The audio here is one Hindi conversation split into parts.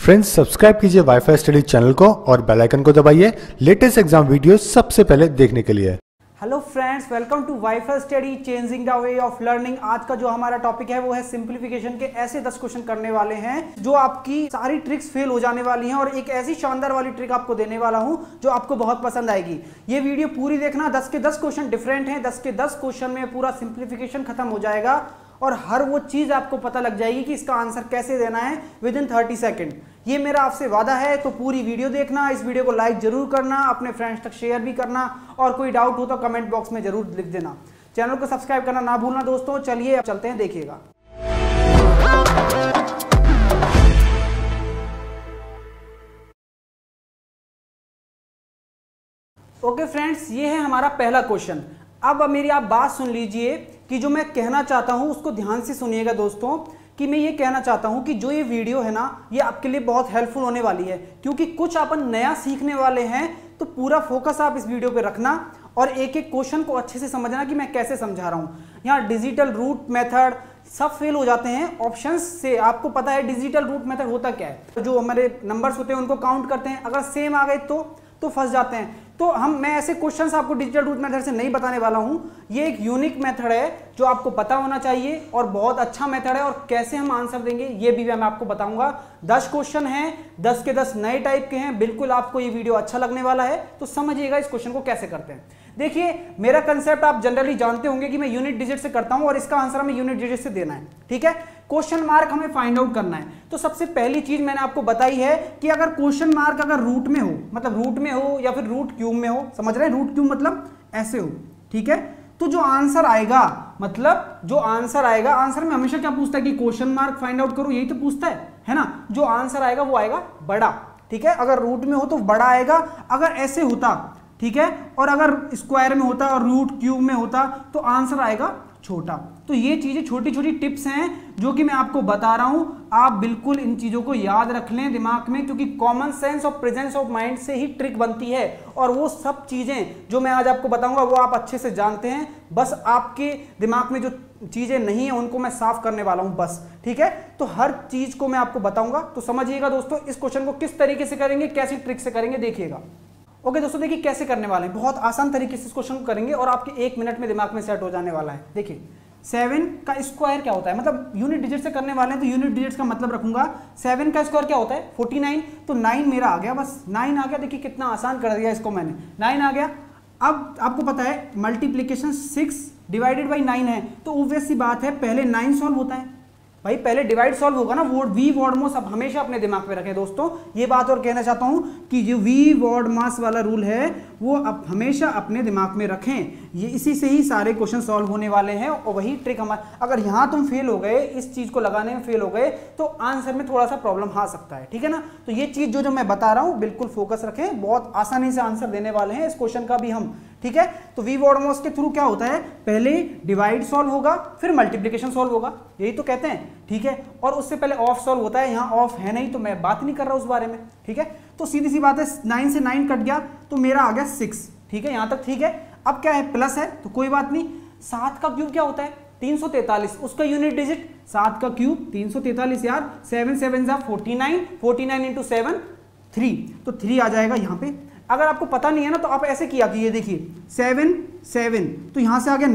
फ्रेंड्स सब्सक्राइब कीजिए वाईफाई स्टडी चैनल को और बेल आइकन को दबाइए लेटेस्ट एग्जाम वीडियो सबसे पहले देखने के लिए। Hello friends, welcome to WiFi study changing the way of learning. आज का जो हमारा टॉपिक है वो है सिंप्लीफिकेशन के ऐसे 10 क्वेश्चन करने वाले हैं जो आपकी सारी ट्रिक्स फेल हो जाने वाली हैं, और एक ऐसी शानदार वाली ट्रिक आपको देने वाला हूं जो आपको बहुत पसंद आएगी। ये वीडियो पूरी देखना, 10 के 10 क्वेश्चन डिफरेंट हैं। 10 के 10 क्वेश्चन में पूरा सिंप्लीफिकेशन खत्म हो जाएगा और हर वो चीज आपको पता लग जाएगी कि इसका आंसर कैसे देना है विद इन 30 सेकेंड। ये मेरा आपसे वादा है, तो पूरी वीडियो देखना, इस वीडियो को लाइक जरूर करना, अपने फ्रेंड्स तक शेयर भी करना, और कोई डाउट हो तो कमेंट बॉक्स में जरूर लिख देना। चैनल को सब्सक्राइब करना ना भूलना दोस्तों। चलिए अब चलते हैं, देखिएगा। ओके फ्रेंड्स, ये है हमारा पहला क्वेश्चन। अब मेरी आप बात सुन लीजिए कि जो मैं कहना चाहता हूं उसको ध्यान से सुनिएगा दोस्तों। कि मैं ये कहना चाहता हूं कि जो ये वीडियो है ना, ये आपके लिए बहुत हेल्पफुल होने वाली है, क्योंकि कुछ अपन नया सीखने वाले हैं। तो पूरा फोकस आप इस वीडियो पे रखना और एक एक क्वेश्चन को अच्छे से समझना कि मैं कैसे समझा रहा हूं। यहाँ डिजिटल रूट मेथड सब फेल हो जाते हैं ऑप्शंस से। आपको पता है डिजिटल रूट मेथड होता क्या है? जो हमारे नंबर्स होते हैं उनको काउंट करते हैं, अगर सेम आ गए तो फंस जाते हैं। तो मैं ऐसे क्वेश्चंस आपको डिजिटल रूट मेथड से नहीं बताने वाला हूं। ये एक यूनिक मेथड है जो आपको पता होना चाहिए और बहुत अच्छा मेथड है, और कैसे हम आंसर देंगे ये भी मैं आपको बताऊंगा। 10 क्वेश्चन हैं, 10 के 10 नए टाइप के हैं। बिल्कुल आपको ये वीडियो अच्छा लगने वाला है, तो समझिएगा इस क्वेश्चन को कैसे करते हैं। देखिए, मेरा कंसेप्ट आप जनरली जानते होंगे कि मैं यूनिट डिजिट से करता हूं और इसका आंसर हमें यूनिट डिजिट से देना है। ठीक है, क्वेश्चन मार्क हमें फाइंड आउट करना है। तो सबसे पहली चीज मैंने आपको बताई है कि अगर क्वेश्चन मार्क अगर रूट में हो, मतलब रूट में हो या फिर रूट क्यूब में हो, समझ रहे हैं? रूट क्यूब मतलब ऐसे हो, ठीक है? तो जो आंसर आएगा, मतलब जो आंसर आएगा, आंसर में हमेशा क्या पूछता है कि क्वेश्चन मार्क फाइंड आउट करो, यही तो पूछता है ना? जो आंसर आएगा वो आएगा बड़ा, ठीक है? अगर रूट में हो तो बड़ा आएगा, अगर ऐसे होता, ठीक है, और अगर स्क्वायर में होता और रूट क्यूब में होता तो आंसर आएगा छोटा। तो ये चीजें छोटी छोटी टिप्स हैं जो कि मैं आपको बता रहा हूं। आप बिल्कुल इन चीजों को याद रख लें दिमाग में, क्योंकि कॉमन सेंस और प्रेजेंस ऑफ माइंड से ही ट्रिक बनती है, और वो सब चीजें जो मैं आज आपको बताऊंगा वो आप अच्छे से जानते हैं। बस आपके दिमाग में जो चीजें नहीं है उनको मैं साफ करने वाला हूं बस, ठीक है? तो हर चीज को मैं आपको बताऊंगा, तो समझिएगा दोस्तों इस क्वेश्चन को किस तरीके से करेंगे, कैसी ट्रिक से करेंगे, देखिएगा। ओके दोस्तों, देखिए कैसे करने वाले हैं। बहुत आसान तरीके से इस क्वेश्चन को करेंगे और आपके 1 मिनट में दिमाग में सेट हो जाने वाला है। देखिए 7 का स्क्वायर क्या होता है, मतलब यूनिट डिजिट से करने वाले हैं तो यूनिट डिजिट्स का मतलब रखूंगा। 7 का स्क्वायर क्या होता है? 49। तो 9 मेरा आ गया, बस 9 आ गया। देखिए कितना आसान कर दिया इसको मैंने, 9 आ गया। अब आपको पता है मल्टीप्लीकेशन 6 डिवाइडेड बाई 9 है, तो ऑब्वियस सी बात है पहले 9 सॉल्व होता है भाई, पहले डिवाइड सॉल्व होगा ना। वी वॉर्ड मास अब हमेशा अपने दिमाग में रखें दोस्तों। ये बात और कहना चाहता हूं कि जो वी वॉर्ड मास वाला रूल है वो अब हमेशा अपने दिमाग में रखें। ये इसी से ही सारे क्वेश्चन सॉल्व होने वाले हैं, और वही ट्रिक हमारा। अगर यहां तुम फेल हो गए, इस चीज को लगाने में फेल हो गए, तो आंसर में थोड़ा सा प्रॉब्लम आ सकता है, ठीक है ना? तो ये चीज जो मैं बता रहा हूं बिल्कुल फोकस रखें, बहुत आसानी से आंसर देने वाले हैं इस क्वेश्चन का भी हम, ठीक है? तो वी वॉर्ड मास के थ्रू क्या होता है, पहले डिवाइड सॉल्व होगा फिर मल्टीप्लीकेशन सॉल्व होगा, यही तो कहते हैं, ठीक है? और उससे पहले ऑफ सॉल्व होता है। यहाँ ऑफ है नहीं तो मैं बात नहीं कर रहा उस बारे में, ठीक है? तो सीधी सी बात है, 9 से 9 कट गया तो मेरा आ गया 6, ठीक है? यहां तक ठीक है। अब क्या है, प्लस है तो कोई बात नहीं। 7 का क्यूब क्या होता है? 343, उसका यूनिट डिजिट 7 का क्यूब 343 यार। 7 7 49, 49 इंटू 7 3, तो 3 आ जाएगा यहाँ पे। अगर आपको पता नहीं है ना तो आप ऐसे किया कीजिए, देखिए 7 7, तो यहां से आ गया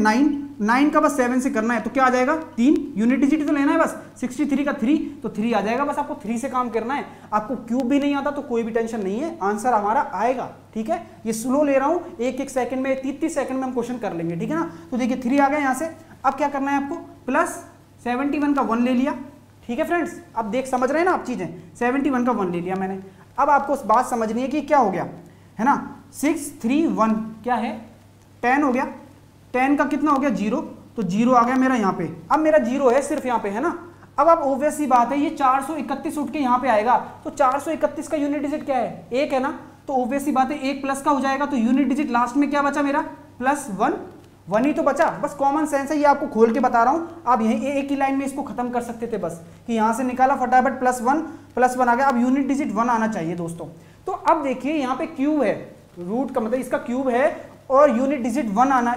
9 का बस 7 से करना है, तो क्या आ जाएगा 3, यूनिट डिजिट तो लेना है बस। 63 का 3, तो 3 आ जाएगा। बस आपको 3 से काम करना है। आपको क्यूब भी नहीं आता तो कोई भी टेंशन नहीं है, आंसर हमारा आएगा, ठीक है? ये स्लो ले रहा हूं, 1-1 सेकंड में, 30 सेकंड में हम क्वेश्चन कर लेंगे, ठीक है ना? तो देखिए 3 आ गया यहां से। अब क्या करना है आपको, प्लस 71 का 1 ले लिया, ठीक है फ्रेंड्स? अब समझ रहे हैं ना आप चीजें, 71 का 1 ले लिया मैंने। अब आपको बात समझनी है कि क्या हो गया, है ना? 6 3 1 क्या है, 10 हो गया। 10 का कितना हो गया, 0, तो 0 आ गया मेरा यहाँ पे। अब मेरा 0 है सिर्फ यहाँ पे, है ना? अब आप ऑब्वियस सी बात है, ये 431 उठ के यहाँ पे आएगा, तो 431 का यूनिट डिजिट क्या है, 1 है ना? तो ऑब्वियस सी बात है 1 प्लस का हो जाएगा, तो यूनिट डिजिट लास्ट में क्या बचा मेरा, +1, 1 ही तो बचा। बस कॉमन सेंस है, ये आपको खोल के बता रहा हूं। आप यहीं एक ही लाइन में इसको खत्म कर सकते थे बस, कि यहां से निकाला फटाफट, +1 आ गया। अब यूनिट डिजिट 1 आना चाहिए दोस्तों। तो अब देखिए यहाँ पे क्यूब है, रूट का मतलब इसका क्यूब है, और यूनिट डिजिट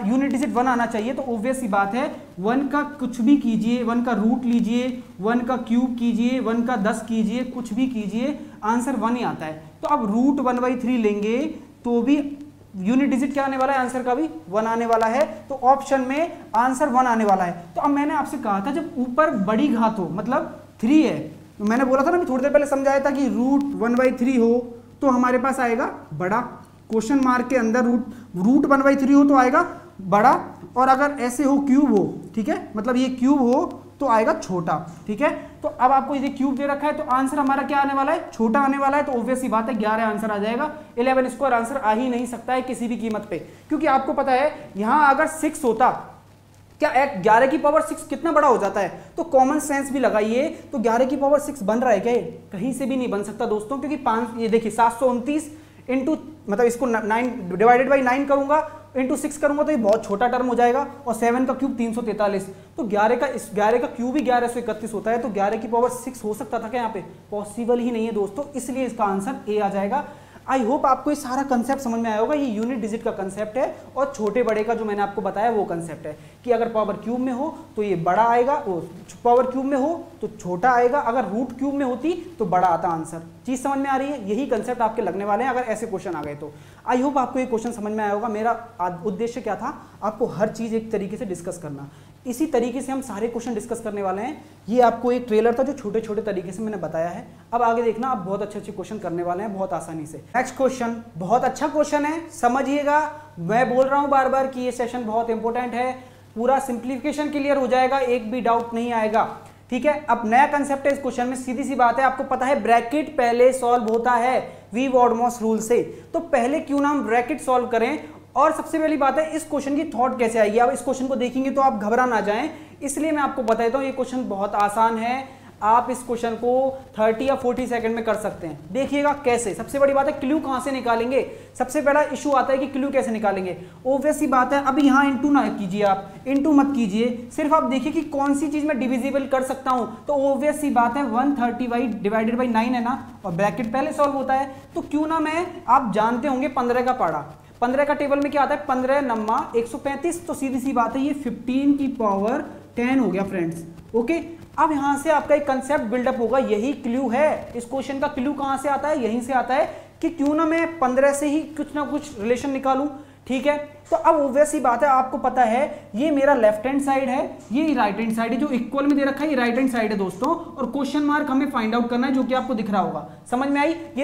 1 आना चाहिए। तो ऑब्वियस सी बात है 1 का कुछ भी कीजिए, 1 का रूट लीजिए, 1 का क्यूब कीजिए, 1 का 10 कीजिए, कुछ भी कीजिए, आंसर 1 ही आता है। तो अब रूट 1/3 लेंगे तो भी यूनिट डिजिट क्या आने वाला है, आंसर का भी 1 आने वाला है। तो ऑप्शन में आंसर 1 आने वाला है। तो अब मैंने आपसे कहा था जब ऊपर बड़ी घात हो, मतलब 3 है, तो मैंने बोला था ना, थोड़ी देर पहले समझाया था कि रूट 1/3 हो तो हमारे पास आएगा बड़ा, क्वेश्चन मार्क के अंदर रूट 1/3 हो तो आएगा बड़ा, और अगर ऐसे हो क्यूब हो, ठीक है, मतलब ये क्यूब हो तो आएगा छोटा, ठीक है। तो अब आपको ये क्यूब दे रखा है तो आंसर हमारा क्या आने वाला है, छोटा आने वाला है। तो ऑब्वियस सी बात है 11 आंसर आ जाएगा। 11 स्क्वायर आंसर आ ही नहीं सकता है किसी भी कीमत पे, क्योंकि आपको पता है यहां अगर 6 होता, क्या 11 की पावर 6 कितना बड़ा हो जाता है, तो कॉमन सेंस भी लगाइए। तो 11 की पावर 6 बन रहा है क्या, कहीं से भी नहीं बन सकता दोस्तों, क्योंकि 5 ये देखिए 729 इंटू, मतलब इसको 9 डिवाइडेड बाई 9 करूंगा, इंटू 6 करूंगा तो ये बहुत छोटा टर्म हो जाएगा, और 7 का क्यूब 343। तो 11 का क्यूब ही 1131 होता है। तो 11 की पावर 6 हो सकता था क्या यहाँ पे, पॉसिबल ही नहीं है दोस्तों, इसलिए इसका आंसर ए आ जाएगा। आई होप आपको ये सारा कंसेप्ट समझ में आया होगा। ये यूनिट डिजिट का कंसेप्ट है, और छोटे बड़े का जो मैंने आपको बताया वो कंसेप्ट है कि अगर पावर क्यूब में हो तो ये बड़ा आएगा, पावर क्यूब में हो तो छोटा आएगा, अगर रूट क्यूब में होती तो बड़ा आता आंसर। चीज समझ में आ रही है, यही कंसेप्ट आपके लगने वाले हैं अगर ऐसे क्वेश्चन आ गए तो। आई होप आपको ये क्वेश्चन समझ में आया होगा। मेरा उद्देश्य क्या था, आपको हर चीज एक तरीके से डिस्कस करना, इसी तरीके से हम सारे क्वेश्चन डिस्कस करने वाले हैं। ये आपको एक ट्रेलर था जो छोटे छोटे तरीके से मैंने बताया है। अब आगे देखना, आप बहुत अच्छे अच्छे क्वेश्चन करने वाले हैं बहुत आसानी से। नेक्स्ट क्वेश्चन बहुत अच्छा क्वेश्चन है, समझिएगा। मैं बोल रहा हूं बार बार कि ये सेशन बहुत इंपॉर्टेंट है, पूरा सिंप्लीफिकेशन क्लियर हो जाएगा, एक भी डाउट नहीं आएगा, ठीक है। अब नया कंसेप्ट है इस क्वेश्चन में, सीधी सी बात है, आपको पता है ब्रैकेट पहले सॉल्व होता है वी वॉर्डमॉस रूल से, तो पहले क्यों ना हम ब्रैकेट सॉल्व करें। और सबसे पहली बात है इस क्वेश्चन की थॉट कैसे आएगी, आप इस क्वेश्चन को देखेंगे तो आप घबरा ना जाएं, इसलिए मैं आपको बता देता हूं ये क्वेश्चन बहुत आसान है। आप इस क्वेश्चन को 30 या 40 सेकंड में कर सकते हैं। देखिएगा कैसे। सबसे बड़ी बात है क्लू कहां से निकालेंगे, सबसे पहला इशू आता है कि क्लू कैसे निकालेंगे। ऑब्वियस सी बात है, अभी यहां इंटू ना कीजिए, आप इंटू मत कीजिए, सिर्फ आप देखिए कि कौन सी चीज में डिविजिबल कर सकता हूं। तो ऑब्वियस सी बात है 130 डिवाइडेड बाई 9 है ना, और ब्रैकेट पहले सॉल्व होता है, तो क्यों ना मैं, आप जानते होंगे 15 का पाड़ा, 15 का टेबल में क्या आता है, 15 नम्मा 135, तो सीधी सी बात है ये 15 की पावर 10 हो गया फ्रेंड्स, ओके। अब यहां से आपका एक कंसेप्ट बिल्डअप होगा, यही क्लू है इस क्वेश्चन का। क्लू कहां से आता है, यहीं से आता है कि क्यों ना मैं 15 से ही कुछ ना कुछ रिलेशन निकालूं, ठीक है। तो अब ऑब्वियस सी बात है, आपको पता है ये मेरा लेफ्ट हैंड साइड है, ये राइट हैंड साइड है, जो इक्वल में दे रखा है ये राइट हैंड साइड है दोस्तों, और क्वेश्चन मार्क हमें फाइंड आउट करना है जो कि आपको दिख रहा होगा, समझ में आई। ये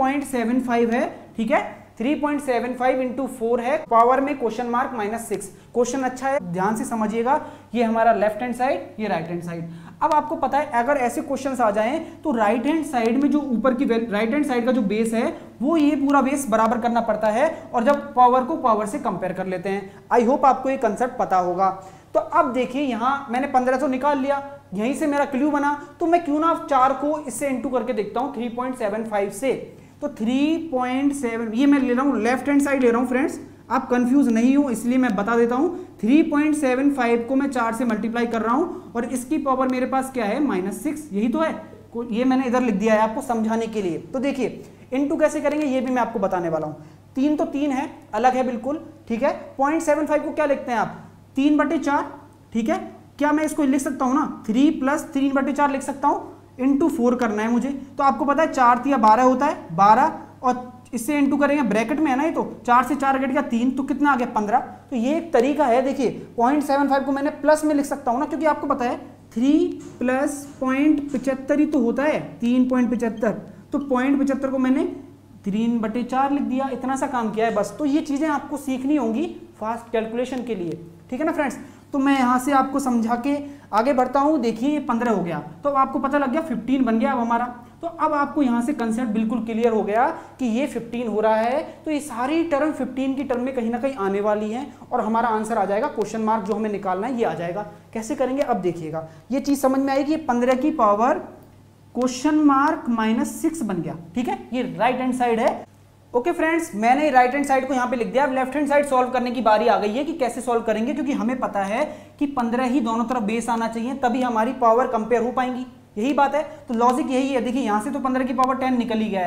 3.75 है, ठीक है, 3.75 इंटू 4 है, पावर में क्वेश्चन मार्क -6। क्वेश्चन अच्छा है, ध्यान से समझिएगा। ये हमारा लेफ्ट हैंड साइड, ये राइट हैंड साइड। अब आपको पता है अगर ऐसे क्वेश्चंस आ जाएं तो राइट हैंड साइड में जो ऊपर की राइट हैंड साइड का जो बेस है वो ये पूरा बेस बराबर करना पड़ता है, और जब पावर को पावर से कंपेयर कर लेते हैं। आई होप आपको ये कंसेप्ट पता होगा। तो अब देखिए यहां मैंने 1500 निकाल लिया, यहीं से मेरा क्लू बना, तो मैं क्यों ना 4 को इससे इंटू करके देखता हूं 3.75 से। तो 3.7 ये मैं ले रहा हूं, लेफ्ट हैंड साइड ले रहा हूं फ्रेंड्स, आप कंफ्यूज नहीं हो इसलिए मैं बता देता हूं। 3.75 को मैं 4 से मल्टीप्लाई कर रहा हूं, और इसकी पावर मेरे पास क्या है -6, यही तो है, ये मैंने इधर लिख दिया है आपको समझाने के लिए। तो देखिए इनटू कैसे करेंगे ये भी मैं आपको बताने वाला हूं। 3 तो 3 है, अलग है बिल्कुल, ठीक है। 0.75 को क्या लिखते हैं आप, 3/4, ठीक है। क्या मैं इसको लिख सकता हूं ना, 3 + 3/4 लिख सकता हूं, इंटू 4 करना है मुझे। तो आपको पता है 4 × 12 होता है 12, और इससे इंटू करेंगे, ब्रैकेट में है ना ये, तो 4 से 4 कट गया 3, तो कितना आ गया 15। तो ये एक तरीका है। देखिए 0.75 को मैंने प्लस में लिख सकता हूं ना, क्योंकि आपको पता है 3 + 0.75 ही तो होता है 3.75, तो 0.75 को मैंने 3/4 लिख दिया, इतना सा काम किया है बस। तो ये चीजें आपको सीखनी होंगी फास्ट कैलकुलेशन के लिए, ठीक है ना फ्रेंड्स। तो मैं यहां से आपको समझा के आगे बढ़ता हूं। देखिए ये 15 हो गया, तो आपको पता लग गया 15 बन गया अब हमारा। तो अब आपको यहां से कंसेप्ट बिल्कुल क्लियर हो गया कि ये 15 हो रहा है, तो ये सारी टर्म 15 की टर्म में कहीं ना कहीं आने वाली है, और हमारा आंसर आ जाएगा, क्वेश्चन मार्क जो हमें निकालना है ये आ जाएगा। कैसे करेंगे अब देखिएगा, ये चीज समझ में आएगी। 15 की पावर क्वेश्चन मार्क -6 बन गया, ठीक है। ये राइट हैंड साइड है, ओके फ्रेंड्स। मैंने राइट हैंड साइड को यहां पे लिख दिया। अब लेफ्ट हैंड साइड सॉल्व करने की बारी आ गई है कि कैसे सॉल्व करेंगे, क्योंकि हमें पता है कि 15 ही दोनों तरफ बेस आना चाहिए, तभी हमारी पावर कंपेयर हो पाएंगी, यही बात है। तो लॉजिक यही है। देखिए यहां से तो 15 की पावर 10 निकल ही गया है।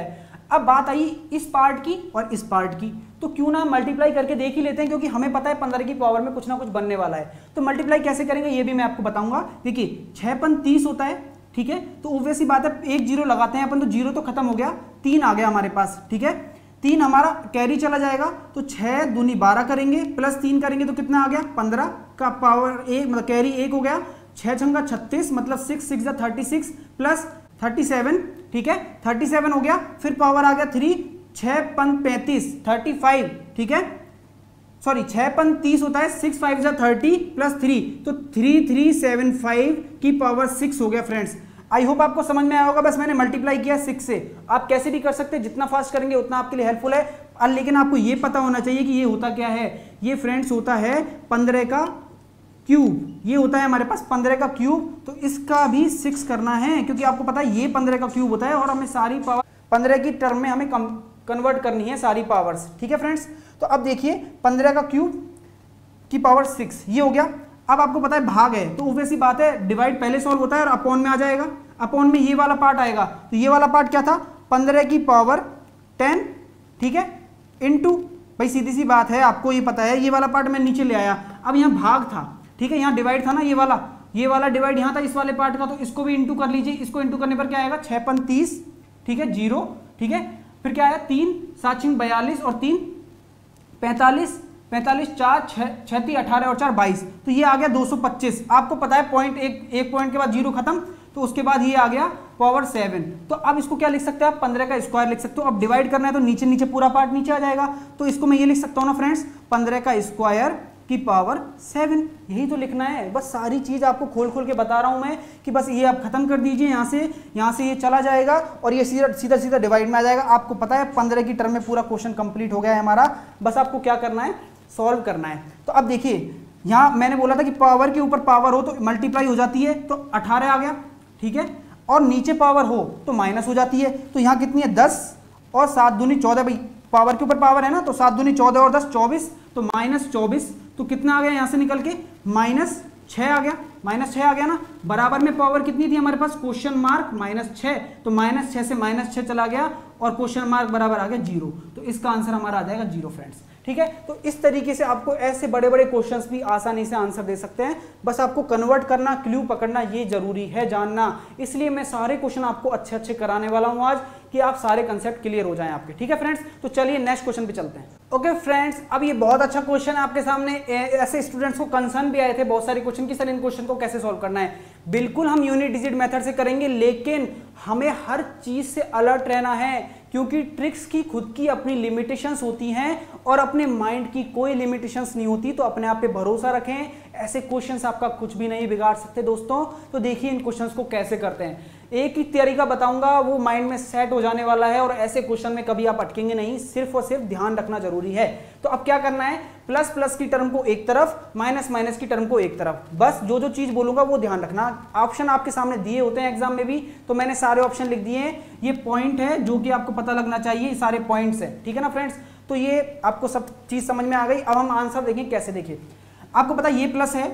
अब बात आई इस पार्ट की और इस पार्ट की, तो क्यों ना मल्टीप्लाई करके देख ही लेते हैं, क्योंकि हमें पता है 15 की पावर में कुछ ना कुछ बनने वाला है। तो मल्टीप्लाई कैसे करेंगे ये भी मैं आपको बताऊंगा। देखिए 6 पंज 30 होता है, ठीक है, तो ऑब्वियस सी बात है एक जीरो लगाते हैं अपन, तो जीरो तो खत्म हो गया, 3 आ गया हमारे पास, ठीक है, 3 हमारा कैरी चला जाएगा, तो 6 दूनी 12 करेंगे प्लस 3 करेंगे तो कितना आ गया 15 का पावर 1, मतलब कैरी 1 हो गया, 6 छंगा 36 मतलब 6 6 36 प्लस 37, ठीक है, 37 हो गया, फिर पावर आ गया 3, 6 पंज 35 35, ठीक है, सॉरी 6 पंज 30 होता है, 6 5 30 प्लस 3 तो 3375 की पावर 6 हो गया फ्रेंड्स। आई होप आपको समझ में आया होगा, बस मैंने मल्टीप्लाई किया 6 से, आप कैसे भी कर सकते हैं, जितना फास्ट करेंगे उतना आपके लिए हेल्पफुल है। लेकिन आपको ये पता होना चाहिए कि ये होता क्या है, ये फ्रेंड्स होता है 15 का क्यूब, ये होता है हमारे पास 15 का क्यूब, तो इसका भी 6 करना है, क्योंकि आपको पता है ये 15 का क्यूब होता है और हमें सारी पावर 15 की टर्म में हमें कन्वर्ट करनी है सारी पावर्स, ठीक है फ्रेंड्स। तो अब देखिए 15 का क्यूब की पावर 6 ये हो गया। अब आपको पता है भाग है, तो ऑब्वियस सी बात है डिवाइड पहले सॉल्व होता है और अपॉन में आ जाएगा, अपॉन में ये वाला पार्ट आएगा, तो ये वाला पार्ट क्या था 15 की पावर 10, ठीक है, इनटू, भाई सीधी सी बात है आपको ये पता है, ये वाला पार्ट मैं नीचे ले आया, अब यहाँ भाग था, ठीक है, यहाँ डिवाइड था ना, ये वाला डिवाइड यहाँ था इस वाले पार्ट का, तो इसको भी इंटू कर लीजिए, इसको इंटू करने पर क्या आएगा 6 पंज 30, ठीक है, 0, ठीक है, फिर क्या आया 3 7 6 42 और 3 45 45 4 36 18 और 4 22, तो ये आ गया 225। आपको पता है पॉइंट एक पॉइंट के बाद जीरो खत्म, तो उसके बाद ये आ गया पावर 7। तो अब इसको क्या लिख सकते हैं आप 15 का स्क्वायर लिख सकते हो। अब डिवाइड करना है तो नीचे नीचे पूरा पार्ट नीचे आ जाएगा, तो इसको मैं ये लिख सकता हूँ ना फ्रेंड्स 15 का स्क्वायर की पावर 7, यही तो लिखना है। बस सारी चीज आपको खोल खोल के बता रहा हूं मैं कि बस ये आप खत्म कर दीजिए, यहाँ से ये चला जाएगा और ये सीधा सीधा डिवाइड में आ जाएगा। आपको पता है 15 की टर्म में पूरा क्वेश्चन कंप्लीट हो गया है हमारा, बस आपको क्या करना है सॉल्व करना है। तो अब देखिए यहाँ मैंने बोला था कि पावर के ऊपर पावर हो तो मल्टीप्लाई हो जाती है, तो 18 आ गया, ठीक है, और नीचे पावर हो तो माइनस हो जाती है, तो यहाँ कितनी है 10 और 7 दूनी 14, भाई पावर के ऊपर पावर है ना, तो 7 दूनी 14 और 10 24, तो -24, तो कितना आ गया यहाँ से निकल के -6 आ गया, -6 आ गया ना। बराबर में पावर कितनी थी हमारे पास क्वेश्चन मार्क -6, तो -6 से -6 चला गया और क्वेश्चन मार्क बराबर आ गया 0, तो इसका आंसर हमारा आ जाएगा 0 फ्रेंड्स, ठीक है। तो इस तरीके से आपको ऐसे बड़े बड़े क्वेश्चंस भी आसानी से आंसर दे सकते हैं, बस आपको कन्वर्ट करना, क्लू पकड़ना ये जरूरी है जानना। इसलिए मैं सारे क्वेश्चन आपको अच्छे अच्छे कराने वाला हूं आज कि आप सारे कंसेप्ट क्लियर हो जाएं आपके, ठीक है फ्रेंड्स। तो चलिए नेक्स्ट क्वेश्चन पे चलते हैं। ओके फ्रेंड्स, अब ये बहुत अच्छा क्वेश्चन है आपके सामने। ऐसे स्टूडेंट्स को कंसर्न भी आए थे बहुत सारे क्वेश्चन की सर इन क्वेश्चन को कैसे सॉल्व करना है। बिल्कुल हम यूनिट डिजिट मेथड से करेंगे, लेकिन हमें हर चीज से अलर्ट रहना है, क्योंकि ट्रिक्स की खुद की अपनी लिमिटेशंस होती हैं और अपने माइंड की कोई लिमिटेशंस नहीं होती। तो अपने आप पे भरोसा रखें, ऐसे क्वेश्चंस आपका कुछ भी नहीं बिगाड़ सकते दोस्तों। तो देखिए इन क्वेश्चंस को कैसे करते हैं, एक ही तरीका बताऊंगा, वो माइंड में सेट हो जाने वाला है और ऐसे क्वेश्चन में कभी आप अटकेंगे नहीं, सिर्फ और सिर्फ ध्यान रखना जरूरी है। तो अब क्या करना है, प्लस प्लस की टर्म को एक तरफ, माइनस माइनस की टर्म को एक तरफ, बस जो जो चीज बोलूंगा वो ध्यान रखना। ऑप्शन आपके सामने दिए होते हैं एग्जाम में भी, तो मैंने सारे ऑप्शन लिख दिए हैं। ये पॉइंट है जो कि आपको पता लगना चाहिए, सारे पॉइंट्स है, ठीक है ना फ्रेंड्स। तो ये आपको सब चीज समझ में आ गई। अब हम आंसर देखें कैसे। देखिए आपको पता ये प्लस है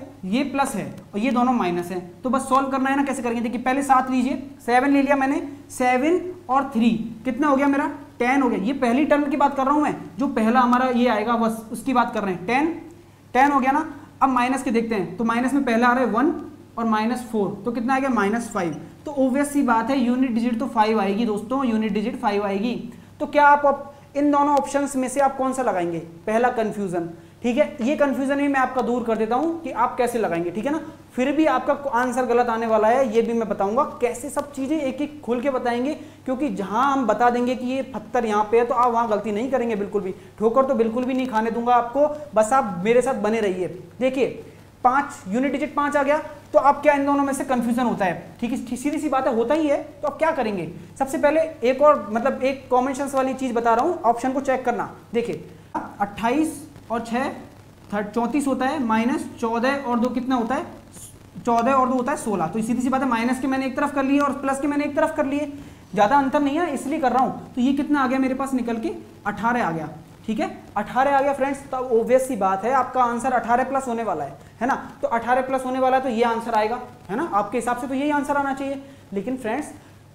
और ये दोनों माइनस है, तो बस सॉल्व करना है ना। कैसे करेंगे, देखिए पहले 7 लीजिए, 7 ले लिया मैंने, 7 और 3 कितना हो गया मेरा 10 हो गया। ये पहली टर्म की बात कर रहा हूं मैं, जो पहला हमारा ये आएगा बस उसकी बात कर रहे हैं। 10 हो गया ना। अब माइनस के देखते हैं, तो माइनस में पहला आ रहा है 1 और -4, तो कितना आ गया -5। तो ऑब्वियस सी बात है यूनिट डिजिट तो 5 आएगी दोस्तों, यूनिट डिजिट 5 आएगी। तो क्या आप इन दोनों ऑप्शंस में से आप कौन सा लगाएंगे, पहला कंफ्यूजन, ठीक है। ये कंफ्यूजन भी मैं आपका दूर कर देता हूं कि आप कैसे लगाएंगे, ठीक है ना। फिर भी आपका आंसर गलत आने वाला है, ये भी मैं बताऊंगा कैसे, सब चीजें एक एक खुल के बताएंगे, क्योंकि जहां हम बता देंगे कि ये पत्थर यहाँ पे है तो आप वहां गलती नहीं करेंगे, बिल्कुल भी ठोकर तो बिल्कुल भी नहीं खाने दूंगा आपको, बस आप मेरे साथ बने रहिए। देखिए 5 यूनिट डिजिट 5 आ गया, तो अब क्या इन दोनों में से कंफ्यूजन होता है, ठीक है, सीधी सी बात है, होता ही है। तो अब क्या करेंगे, सबसे पहले एक और मतलब एक कॉमन सेंस वाली चीज बता रहा हूं, ऑप्शन को चेक करना। देखिए 28 और 6 34 होता है, -14 और 2 कितना होता है 14 और 2 होता है 16। तो सीधी सी बात है, माइनस के मैंने एक तरफ कर लिए और प्लस के मैंने एक तरफ कर लिए, ज्यादा अंतर नहीं है इसलिए कर रहा हूं। तो ये कितना आ गया मेरे पास निकल के 18 आ गया, ठीक है 18 आ गया फ्रेंड्स। तो ऑब्वियस सी बात है आपका आंसर 18 प्लस होने वाला है ना। तो 18 प्लस होने वाला है तो ये आंसर आएगा, है ना, आपके हिसाब से तो यही आंसर आना चाहिए। लेकिन फ्रेंड्स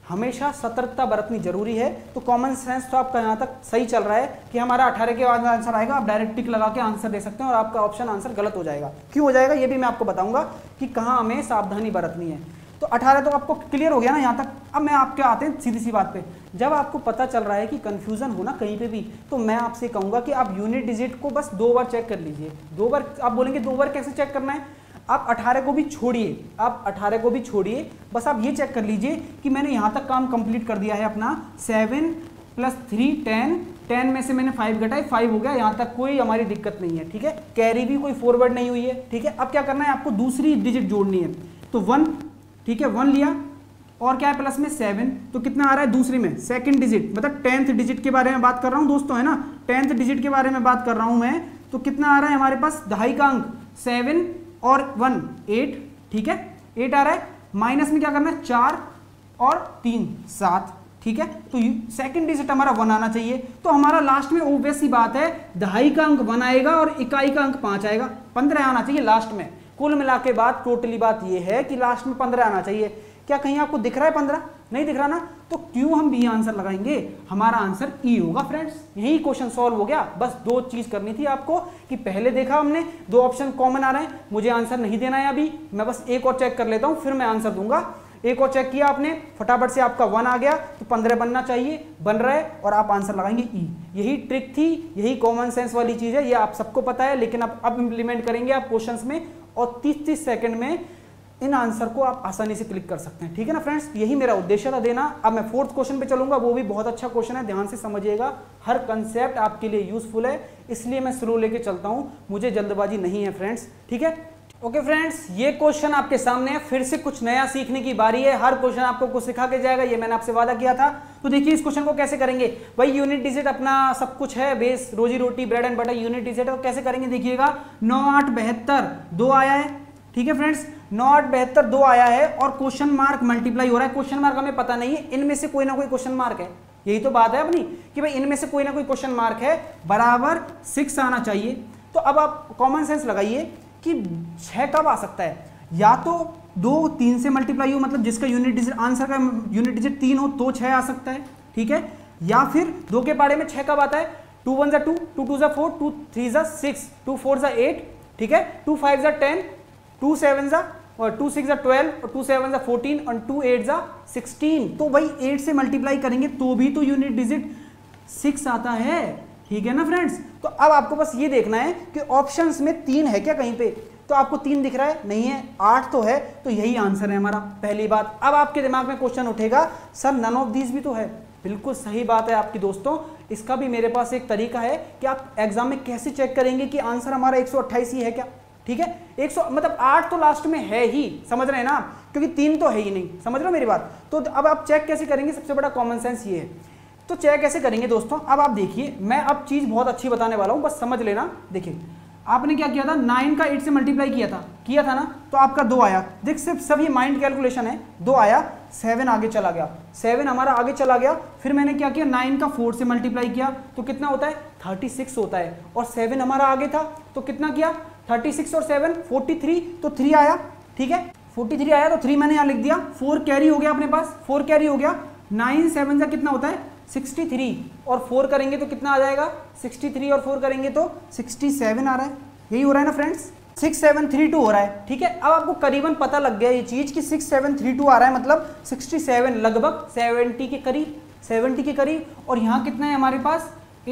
हमेशा सतर्कता बरतनी जरूरी है। तो कॉमन सेंस तो आपका यहाँ तक सही चल रहा है कि हमारा 18 के बाद आंसर आएगा, आप डायरेक्ट टिक लगा के आंसर दे सकते हैं और आपका ऑप्शन आंसर गलत हो जाएगा। क्यों हो जाएगा ये भी मैं आपको बताऊंगा कि कहाँ हमें सावधानी बरतनी है। तो 18 तो आपको क्लियर हो गया ना यहाँ तक। अब मैं आपके आते हैं सीधी सी बात पे, जब आपको पता चल रहा है कि कंफ्यूजन हो ना कहीं पे भी, तो मैं आपसे कहूंगा कि आप यूनिट डिजिट को बस 2 बार चेक कर लीजिए। 2 बार आप बोलेंगे 2 बार कैसे चेक करना है, आप 18 को भी छोड़िए, आप 18 को भी छोड़िए, बस आप ये चेक कर लीजिए कि मैंने यहाँ तक काम कंप्लीट कर दिया है अपना। 7 + 3 10, 10 में से मैंने 5 घटाए, 5 हो गया, यहाँ तक कोई हमारी दिक्कत नहीं है, ठीक है। कैरी भी कोई फॉरवर्ड नहीं हुई है, ठीक है। अब क्या करना है, आपको दूसरी डिजिट जोड़नी है, तो 1, ठीक है, 1 लिया और क्या है प्लस में 7, तो कितना आ रहा है दूसरी में, सेकंड डिजिट, मतलब 10th डिजिट के बारे में बात कर रहा हूँ दोस्तों, है ना, 10th डिजिट के बारे में बात कर रहा हूँ मैं। तो कितना आ रहा है हमारे पास, दहाई का अंक, 7 और 1 8, ठीक है, 8 आ रहा है। माइनस में क्या करना है, 4 और 3 7, ठीक है। तो सेकंड डिजिट हमारा 1 आना चाहिए। तो हमारा लास्ट में ऑब्वियस सी बात है, दहाई का अंक 1 आएगा और इकाई का अंक 5 आएगा, 15 आना चाहिए लास्ट में। कुल मिला के बात टोटली बात ये है कि लास्ट में 15 आना चाहिए। क्या कहीं आपको दिख रहा है 15? नहीं दिख रहा ना, तो क्यों हम बी आंसर लगाएंगे, हमारा आंसर ई होगा फ्रेंड्स। यही क्वेश्चन सॉल्व हो गया। बस 2 चीज करनी थी आपको कि पहले देखा हमने 2 ऑप्शन कॉमन आ रहे हैं, मुझे आंसर नहीं देना है अभी, मैं बस एक और चेक कर लेता हूं फिर मैं आंसर दूंगा। एक और चेक किया आपने, फटाफट से आपका 1 आ गया, तो 15 बनना चाहिए, बन रहा है और आप आंसर लगाएंगे ई। यही ट्रिक थी, यही कॉमन सेंस वाली चीज है, ये आप सबको पता है, लेकिन अब इंप्लीमेंट करेंगे आप क्वेश्चंस में और 30-30 सेकंड में इन आंसर को आप आसानी से क्लिक कर सकते हैं, ठीक है ना फ्रेंड्स। यही मेरा उद्देश्य था देना। अब मैं 4th क्वेश्चन पे चलूंगा, वो भी बहुत अच्छा क्वेश्चन है, ध्यान से समझिएगा, हर कंसेप्ट आपके लिए यूजफुल है, इसलिए मैं स्लो लेके चलता हूं, मुझे जल्दबाजी नहीं है फ्रेंड्स, ठीक है। ओके फ्रेंड्स, ये क्वेश्चन आपके सामने है, फिर से कुछ नया सीखने की बारी है, हर क्वेश्चन आपको कुछ सिखा के जाएगा, ये मैंने आपसे वादा किया था। तो देखिए इस क्वेश्चन को कैसे करेंगे, भाई यूनिट डिजिट अपना सब कुछ है, बेस रोजी रोटी bread and butter unit digit है, तो कैसे करेंगे देखिएगा। 9 8 72 2 आया है, ठीक है फ्रेंड्स, 9 8 72 2 आया है और क्वेश्चन मार्क मल्टीप्लाई हो रहा है। क्वेश्चन मार्क हमें पता नहीं है, इनमें से कोई ना कोई क्वेश्चन मार्क है, यही तो बात है अपनी कि भाई इनमें से कोई ना कोई क्वेश्चन मार्क है, बराबर 6 आना चाहिए। तो अब आप कॉमन सेंस लगाइए कि 6 कब आ सकता है, या तो 2 3 से मल्टीप्लाई हो, मतलब जिसका यूनिट डिजिट आंसर का यूनिट डिजिट 3 हो तो 6 आ सकता है, ठीक है। या फिर 2 के पाड़े में 6 कब आता है, 2 1 2, 2 2 4, 2 3 6, 2 4 8, ठीक है, 2 5 10, 2 7 और 2 6 12 और 2 7 14 और 2 8 16। तो भाई 8 से मल्टीप्लाई करेंगे तो भी तो यूनिट डिजिट 6 आता है, ठीक है ना फ्रेंड्स। तो अब आपको बस ये देखना है कि ऑप्शंस में 3 है क्या कहीं पे, तो आपको 3 दिख रहा है, नहीं है, 8 तो है, तो यही आंसर है हमारा, पहली बात। अब आपके दिमाग में क्वेश्चन उठेगा, सर नन ऑफ दीज भी तो है, बिल्कुल सही बात है आपकी दोस्तों। इसका भी मेरे पास एक तरीका है कि आप एग्जाम में कैसे चेक करेंगे कि आंसर हमारा 128 ही है क्या, ठीक है। 100 मतलब 8 तो लास्ट में है ही, समझ रहे हैं ना आप, क्योंकि 3 तो है ही नहीं, समझ रहे हो मेरी बात। तो अब आप चेक कैसे करेंगे, सबसे बड़ा कॉमन सेंस ये है। तो चेक कैसे करेंगे दोस्तों, अब आप देखिए, मैं अब चीज बहुत अच्छी बताने वाला हूं, बस समझ लेना। देखिए आपने क्या किया था, 9 का 8 से मल्टीप्लाई किया था ना, तो आपका 2 आया, देख सिर्फ सब ये माइंड कैलकुलेशन है, 2 आया, 7 आगे चला गया, 7 हमारा आगे चला गया। फिर मैंने क्या किया, 9 का 4 से मल्टीप्लाई किया तो कितना होता है, 36 होता है, और 7 हमारा आगे था तो कितना किया, 36 और 7 43, तो 3 आया, ठीक है, 43 आया तो 3 मैंने यहाँ लिख दिया। 4 कैरी हो गया अपने पास, 4 कैरी हो गया, 9 7 का कितना होता है 63, और 4 करेंगे तो कितना आ जाएगा, 63 और 4 करेंगे तो 67 आ रहा है, यही हो रहा है ना फ्रेंड्स, 6732 हो रहा है, ठीक है। अब आपको करीबन पता लग गया ये चीज कि 6732 आ रहा है, मतलब 67 लगभग 70 के करीब, 70 के करीब, और यहाँ कितना है हमारे पास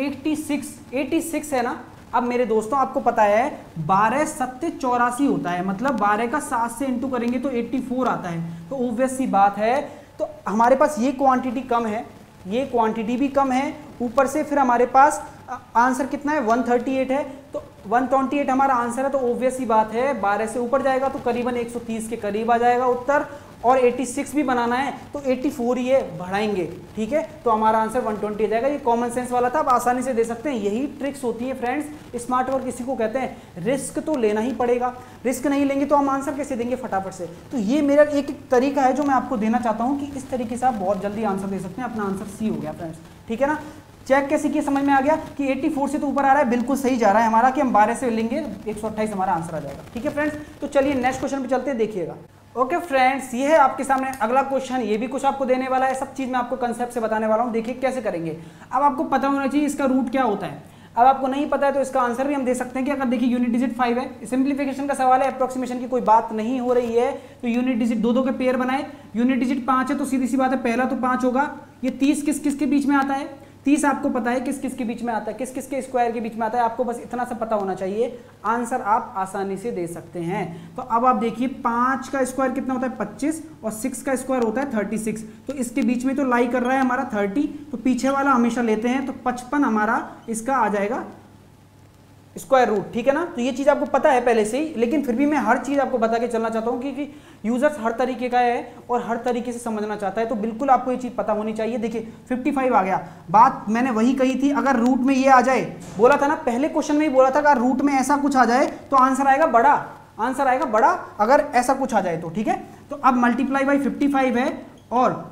86 है ना। अब मेरे दोस्तों आपको पता है 12 7 84 होता है, मतलब 12 का 7 से इंटू करेंगे तो 84 आता है, तो ऑब्वियस सी बात है। तो हमारे पास ये क्वांटिटी कम है, ये क्वांटिटी भी कम है, ऊपर से फिर हमारे पास आंसर कितना है 138 है, तो 128 हमारा आंसर है, तो ऑब्वियस ही बात है 12 से ऊपर जाएगा तो करीबन 130 के करीब आ जाएगा उत्तर, और 86 भी बनाना है तो 84 ही है, बढ़ाएंगे, ठीक है, तो हमारा आंसर 120 आ जाएगा। ये कॉमन सेंस वाला था, आप आसानी से दे सकते हैं, यही ट्रिक्स होती है फ्रेंड्स, स्मार्ट वर्क किसी को कहते हैं। रिस्क तो लेना ही पड़ेगा, रिस्क नहीं लेंगे तो हम आंसर कैसे देंगे फटाफट से। तो ये मेरा एक तरीका है जो मैं आपको देना चाहता हूँ कि इस तरीके से आप बहुत जल्दी आंसर दे सकते हैं। अपना आंसर सी हो गया फ्रेंड्स, ठीक है ना। चेक कैसे किया समझ में आ गया कि 84 से तो ऊपर आ रहा है, बिल्कुल सही जा रहा है हमारा, कि हम 12 से लेंगे 128 हमारा आंसर आ जाएगा, ठीक है फ्रेंड्स। तो चलिए नेक्स्ट क्वेश्चन पे चलते हैं, देखिएगा। ओके फ्रेंड्स, ये है आपके सामने अगला क्वेश्चन। ये भी कुछ आपको देने वाला है, सब चीज मैं आपको कंसेप्ट से बताने वाला हूँ। देखिए कैसे करेंगे। अब आपको पता होना चाहिए इसका रूट क्या होता है। अब आपको नहीं पता है तो इसका आंसर भी हम दे सकते हैं कि अगर देखिए यूनिट डिजिट 5 है, सिंप्लीफिकेशन का सवाल है, अप्रोक्सीमेशन की कोई बात नहीं हो रही है, तो यूनिट डिजिट दो के पेयर बनाए। यूनिट डिजिट 5 है तो सीधी सी बात है, पहला तो 5 होगा। ये 30 किस किस के बीच में आता है? 30 आपको पता है किस किस के बीच में आता है, किस किस के स्क्वायर के बीच में आता है। आपको बस इतना सा पता होना चाहिए, आंसर आप आसानी से दे सकते हैं। तो अब आप देखिए 5 का स्क्वायर कितना होता है 25 और 6 का स्क्वायर होता है 36। तो इसके बीच में तो लाई कर रहा है हमारा 30, तो पीछे वाला हमेशा लेते हैं, तो 55 हमारा इसका आ जाएगा स्क्वायर रूट। ठीक है ना। तो ये चीज आपको पता है पहले से ही, लेकिन फिर भी मैं हर चीज आपको बता के चलना चाहता हूँ क्योंकि यूजर्स हर तरीके का है और हर तरीके से समझना चाहता है, तो बिल्कुल आपको ये चीज पता होनी चाहिए। देखिए 55 आ गया, बात मैंने वही कही थी, अगर रूट में ये आ जाए, बोला था ना पहले क्वेश्चन में ही बोला था, अगर रूट में ऐसा कुछ आ जाए तो आंसर आएगा बड़ा, आंसर आएगा बड़ा अगर ऐसा कुछ आ जाए तो। ठीक है, तो अब मल्टीप्लाई बाई 55 है और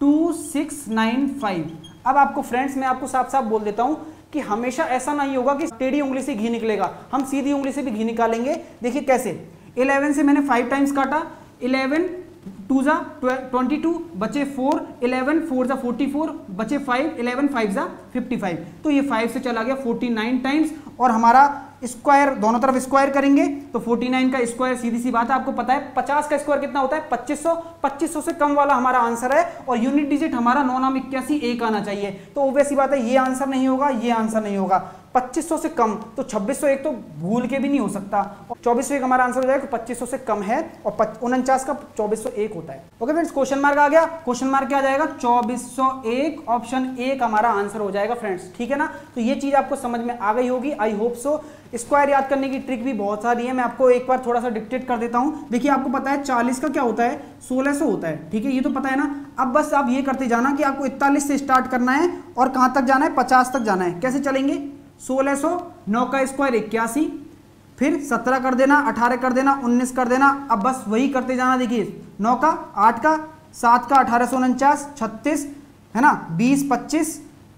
2695। अब आपको फ्रेंड्स मैं आपको साफ साफ बोल देता हूं कि हमेशा ऐसा नहीं होगा कि टेढ़ी उंगली से घी निकलेगा, हम सीधी उंगली से भी घी निकालेंगे। देखिए कैसे, 11 से मैंने 5 टाइम्स काटा, 11 2 जा 22 बचे 4, 11 4 जा 44 बचे 5, 11 5 जा 55। तो ये 5 से चला गया 49 टाइम्स, और हमारा स्क्वायर दोनों तरफ स्क्वायर करेंगे तो 49 का स्क्वायर सीधी सी बात है, आपको पता है 50 का स्क्वायर कितना होता है 2500। 2500 से कम वाला हमारा आंसर है, और यूनिट डिजिट हमारा 9 नाम 81 1 आना चाहिए। तो ऑब्वियस सी बात है ये आंसर नहीं होगा, ये आंसर नहीं होगा। 2500 से कम तो 2601 तो भूल के भी नहीं हो सकता, और 2401 हमारा आंसर हो जाएगा, 2500 से कम है, और 49 का 2401 होता है। ओके फ्रेंड्स, क्वेश्चन मार्क आ गया, क्वेश्चन मार्क क्या आ जाएगा 2401, ऑप्शन 1 हमारा आंसर हो जाएगा फ्रेंड्स। ठीक है ना। तो ये चीज आपको समझ में आ गई होगी, आई होप सो। स्क्वायर याद करने की ट्रिक भी बहुत सारी है, मैं आपको एक बार थोड़ा सा डिक्टेट कर देता हूं। देखिए आपको पता है 40 का क्या होता है 1600 होता है। ठीक है, ये तो पता है ना। अब बस आप ये करते जाना कि आपको 41 से स्टार्ट करना है और कहां तक जाना है 50 तक जाना है। कैसे चलेंगे, 1600, 9 का स्क्वायर 81, फिर 17 कर देना, 18 कर देना, 19 कर देना। अब बस वही करते जाना। देखिए 9 का 8 का 7 का 1849, 36 है ना, 20 25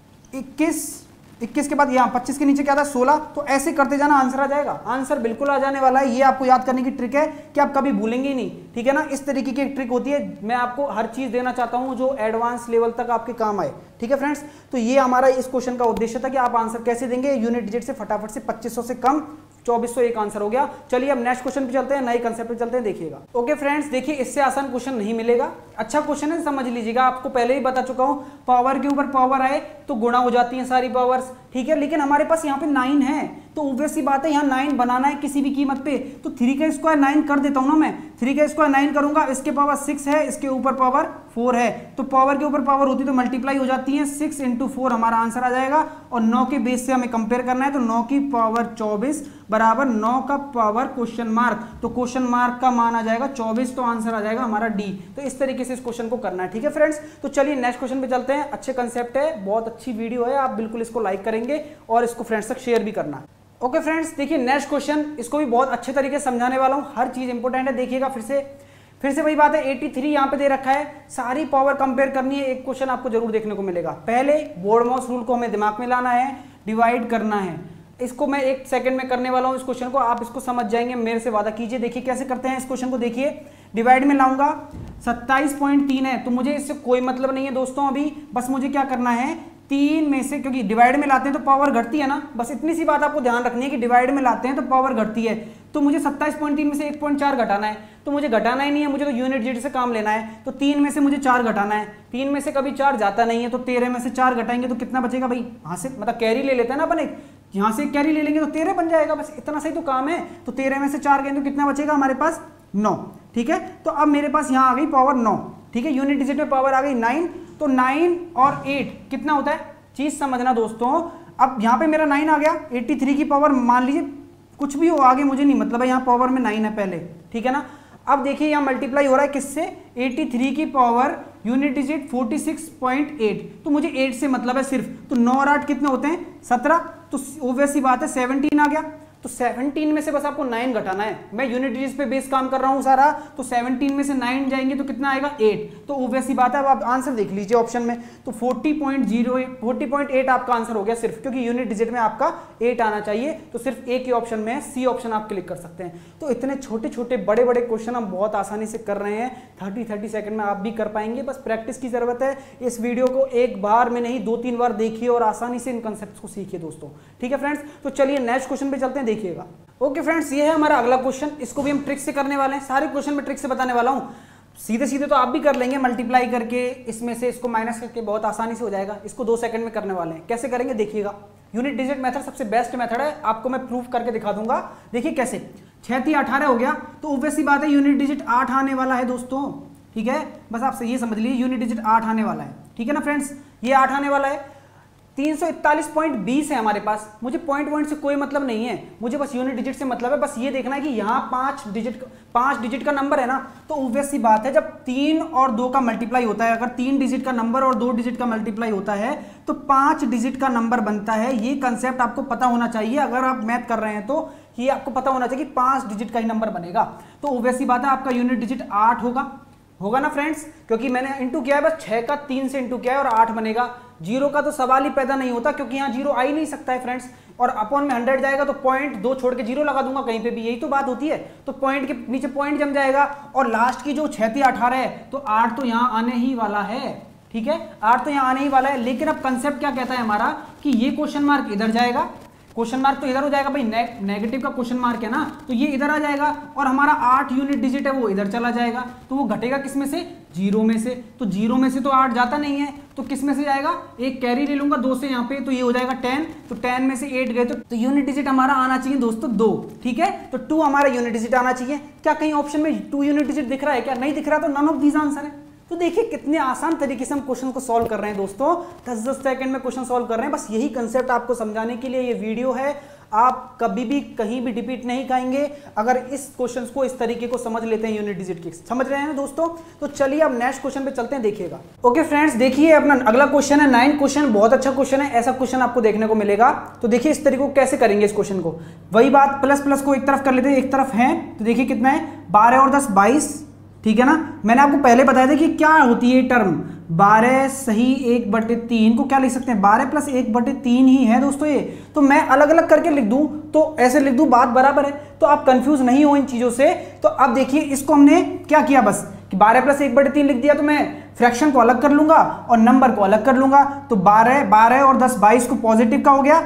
21 के बाद यहाँ 25 के नीचे क्या था 16। तो ऐसे करते जाना, आंसर आ जाएगा, आंसर बिल्कुल आ जाने वाला है। ये आपको याद करने की ट्रिक है कि आप कभी भूलेंगे ही नहीं। ठीक है ना, इस तरीके की एक ट्रिक होती है। मैं आपको हर चीज देना चाहता हूं जो एडवांस लेवल तक आपके काम आए। ठीक है फ्रेंड्स, तो ये हमारा इस क्वेश्चन का उद्देश्य था कि आप आंसर कैसे देंगे यूनिट डिजिट से फटाफट से। 2500 से कम 2401 आंसर हो गया। चलिए अब नेक्स्ट क्वेश्चन पे चलते हैं, नए कंसेप्ट पे चलते हैं, देखिएगा। ओके फ्रेंड्स, देखिए इससे आसान क्वेश्चन नहीं मिलेगा। अच्छा क्वेश्चन है, समझ लीजिएगा। आपको पहले ही बता चुका हूं, पावर के ऊपर पावर आए तो गुणा हो जाती हैं सारी पावर्स। ठीक है, लेकिन हमारे पास यहाँ पे 9 है, तो ऑब्वियस सी बात है यहाँ 9 बनाना है किसी भी कीमत पे। तो 3 का स्क्वायर 9 कर देता हूं ना मैं, 3 का स्क्वायर 9 करूंगा, इसके पावर 6 है, इसके ऊपर पावर 4 है, तो पावर के ऊपर पावर होती है तो मल्टीप्लाई हो जाती है। 6 × 4 हमारा आंसर आ जाएगा, और 9 के बेस से हमें कंपेयर करना है, तो 9 की पावर 24 बराबर 9 का पावर क्वेश्चन मार्क, तो क्वेश्चन मार्क का मान आ जाएगा 24, तो आंसर आ जाएगा हमारा डी। तो इस तरीके से इस क्वेश्चन को करना है। ठीक है फ्रेंड्स, तो चलिए नेक्स्ट क्वेश्चन पे चलते हैं। अच्छे कंसेप्ट है, बहुत अच्छी वीडियो है, आप बिल्कुल इसको लाइक करेंगे और इसको फ्रेंड्स तक शेयर भी करना। ओके फ्रेंड्स, देखिए नेक्स्ट क्वेश्चन, इसको भी बहुत अच्छे तरीके से समझाने वाला हूं, हर चीज इंपॉर्टेंट है। देखिएगा फिर से वही बात है, 83 यहाँ पे दे रखा है, सारी पावर कंपेयर करनी है। एक क्वेश्चन आपको जरूर देखने को मिलेगा। पहले बोर्ड माउस रूल को हमें दिमाग में लाना है, डिवाइड करना है। इसको मैं 1 सेकंड में करने वाला हूं। इस क्वेश्चन को आप इसको समझ जाएंगे, मेरे से वादा कीजिए। देखिए कैसे करते हैं इस क्वेश्चन को। देखिए डिवाइड में लाऊंगा, 27.3 है, तो मुझे इससे कोई मतलब नहीं है दोस्तों। अभी बस मुझे क्या करना है, 3 में से, क्योंकि डिवाइड में लाते हैं तो पावर घटती है ना, बस इतनी सी बात आपको ध्यान रखनी है कि डिवाइड में लाते हैं तो पावर घटती है। तो मुझे 27.3 में से 1.4 घटाना है, तो मुझे घटाना ही नहीं है, मुझे तो यूनिट डिजिट से काम लेना है। तो 3 में से मुझे 4 घटाना है, 3 में से कभी 4 जाता नहीं है, तो 13 में से 4 घटाएंगे तो कितना बचेगा भाई, यहाँ से मतलब कैरी ले लेते हैं ना अपन, एक यहाँ से कैरी ले लेंगे तो 13 बन जाएगा, बस इतना सही तो काम है। तो 13 में से 4 गए तो कितना बचेगा हमारे पास 9। ठीक है, तो अब मेरे पास यहाँ आ गई पावर 9। ठीक है, यूनिट डिजिट में पावर आ गई 9, तो 9 और 8 कितना होता है, चीज समझना दोस्तों। अब यहाँ पे मेरा 9 आ गया, 83 की पावर मान लीजिए कुछ भी हो आगे मुझे नहीं मतलब है, यहाँ पावर में 9 है पहले। ठीक है ना, अब देखिए यहाँ मल्टीप्लाई हो रहा है किससे, 83 की पावर यूनिट डिजिट 46.8, तो मुझे 8 से मतलब है सिर्फ। तो 9 और 8 कितने होते हैं 17, तो ऑब्वियस सी बात है 17 आ गया। तो तो 17 में से बस आपको 9 घटाना है। मैं यूनिट डिजिट पे बेस काम कर रहा हूं सारा, तो 17 में से 9 जाएंगे तो कितना आएगा 8। तो ऑब्वियस सी बात है, अब आप आंसर देख लीजिए ऑप्शन में, तो 40.8 आपका आंसर हो गया सिर्फ, क्योंकि यूनिट डिजिट में आपका 8 आना चाहिए। तो सिर्फ एक ही ऑप्शन में है, सी ऑप्शन आप क्लिक कर सकते हैं। तो इतने छोटे छोटे बड़े बड़े क्वेश्चन हम बहुत आसानी से कर रहे हैं, 30 सेकंड में आप भी कर पाएंगे। बस प्रैक्टिस की जरूरत है। इस वीडियो को एक बार में नहीं 2-3 बार देखिए और आसानी से इन कंसेप्ट को सीखिए दोस्तों। ठीक है फ्रेंड्स, तो चलिए नेक्स्ट क्वेश्चन पे चलते हैं, देखिएगा। ओके फ्रेंड्स, ये है हमारा अगला क्वेश्चन। इसको भी हम ट्रिक से करने वाले हैं, सारे क्वेश्चन में ट्रिक से बताने वाला हूं। सीधे सीधे तो आप भी कर लेंगे, मल्टीप्लाई करके इसमें से इसको माइनस करके बहुत आसानी से हो जाएगा। इसको 2 सेकंड में करने वाले हैं। कैसे करेंगे देखिएगा। यूनिट डिजिट मेथड सबसे बेस्ट मेथड है, आपको मैं प्रूफ करके दिखा दूंगा। देखिए कैसे, 6 × 18 हो गया, तो ऑब्वियस सी बात है यूनिट डिजिट 8 आने वाला है दोस्तों। ठीक है, बस आप ये समझ लीजिए यूनिट डिजिट 8 आने वाला है। ठीक है ना फ्रेंड्स, ये 8 आने वाला है। 341.20 है हमारे पास। मुझे पॉइंट से कोई मतलब नहीं है, मुझे बस यूनिट डिजिट से मतलब है। बस ये देखना है कि यहाँ 5 डिजिट का नंबर है ना, तो ऑब्वियस सी बात है जब 3 और 2 का मल्टीप्लाई होता है, अगर 3 डिजिट का नंबर और 2 डिजिट का मल्टीप्लाई होता है तो 5 डिजिट का नंबर बनता है। ये कंसेप्ट आपको पता होना चाहिए। अगर आप मैथ कर रहे हैं तो ये आपको पता होना चाहिए कि 5 डिजिट का ही नंबर बनेगा। तो ऑब्वियस सी बात है आपका यूनिट डिजिट 8 होगा ना फ्रेंड्स, क्योंकि मैंने इंटू किया है, बस 6 का 3 से इंटू किया है और 8 बनेगा। 0 का तो सवाल ही पैदा नहीं होता, क्योंकि यहाँ 0 आ ही नहीं सकता है फ्रेंड्स। और अपॉन में 100 जाएगा तो पॉइंट 2 छोड़ के 0 लगा दूंगा कहीं पे भी, यही तो बात होती है। तो पॉइंट के नीचे पॉइंट जम जाएगा और लास्ट की जो 6 × 18 है, तो 8 तो यहाँ आने ही वाला है। ठीक है, 8 तो यहाँ आने ही वाला है। लेकिन अब कंसेप्ट क्या कहता है हमारा कि ये क्वेश्चन मार्क इधर जाएगा, क्वेश्चन मार्क तो इधर हो जाएगा भाई, नेगेटिव का क्वेश्चन मार्क है ना, तो ये इधर आ जाएगा और हमारा 8 यूनिट डिजिट है वो इधर चला जाएगा। तो वो घटेगा किस में से, 0 में से। तो 0 में से तो 8 जाता नहीं है, तो किस में से जाएगा, एक कैरी ले लूंगा 2 से यहाँ पे, तो ये हो जाएगा 10। तो 10 में से 8 गए तो यूनिट डिजिट हमारा आना चाहिए दोस्तों 2। ठीक है, तो 2 हमारा यूनिट डिजिट आना चाहिए। क्या कहीं ऑप्शन में 2 यूनिट डिजिट दिख रहा है? क्या नहीं दिख रहा, तो नन ऑफ दीज आंसर है। तो देखिए कितने आसान तरीके से हम क्वेश्चन को सॉल्व कर रहे हैं दोस्तों, 10-10 सेकंड में क्वेश्चन सॉल्व कर रहे हैं। बस यही कंसेप्ट आपको समझाने के लिए ये वीडियो है। आप कभी भी कहीं भी रिपीट नहीं करेंगे अगर इस क्वेश्चंस को इस तरीके को समझ लेते हैं यूनिट डिजिट की। समझ रहे हैं ना दोस्तों? तो चलिए अब नेक्स्ट क्वेश्चन पे चलते हैं, देखिएगा। ओके फ्रेंड्स, देखिए अपना अगला क्वेश्चन है 9 क्वेश्चन। बहुत अच्छा क्वेश्चन है, ऐसा क्वेश्चन आपको देखने को मिलेगा। तो देखिए इस तरीके को कैसे करेंगे इस क्वेश्चन को। वही बात, प्लस प्लस को एक तरफ कर लेते हैं, एक तरफ है। तो देखिए कितना है, 12 और 10 22। ठीक है ना, मैंने आपको पहले बताया था कि क्या होती है टर्म 12 सही 1/3 को क्या लिख सकते हैं, 12 + 1/3 ही है दोस्तों ये। तो मैं अलग अलग करके लिख दूं तो ऐसे लिख दूं, बात बराबर है। तो आप कंफ्यूज नहीं हो इन चीजों से। तो अब देखिए इसको हमने क्या किया, बस कि 12 + 1/3 लिख दिया, तो मैं फ्रैक्शन को अलग कर लूंगा और नंबर को अलग कर लूंगा। तो 12 और 10 22 को पॉजिटिव का हो गया,